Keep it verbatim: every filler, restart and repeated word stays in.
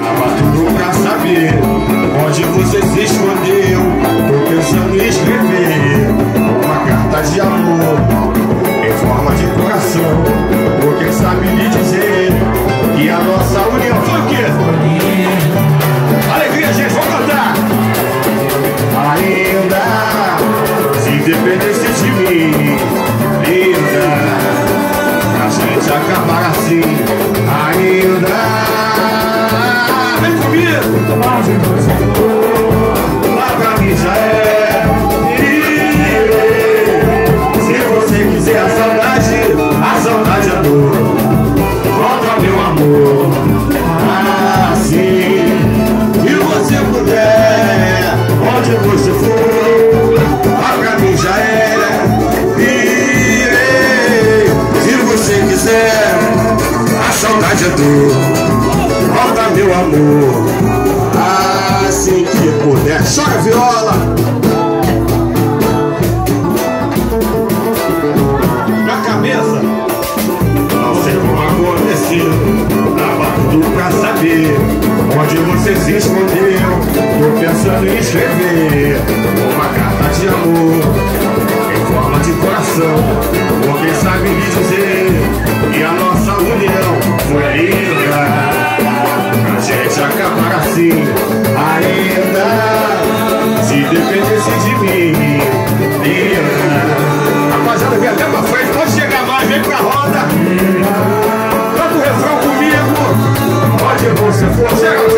tava tudo pra saber onde você se escondeu. Tô pensando em escrever uma carta de amor em forma de coração, ou quem sabe lhe dizer que a nossa união foi o quê? Alegria, gente, vamos cantar! Ainda se dependesse de mim, linda, pra gente acabar assim. Ainda vem comigo, lá pra mim já é. E se você quiser a saudade, a saudade é dor. Volta meu amor, assim. E você puder, onde você for, lá pra mim já é. E se você quiser, a saudade é dor. Volta meu amor, assim que puder. Chora viola. Na cabeça, não sei como aconteceu, tava tudo pra saber onde você se escondeu. Tô pensando em escrever uma carta de amor em forma de coração, ou quem sabe lhe dizer que a nossa união foi linda, pra gente acabar assim. Ainda se dependesse de mim, linda. Rapaziada, vem até pra frente, pode chegar mais, vem pra roda. Canta o refrão comigo. Onde você for, chega.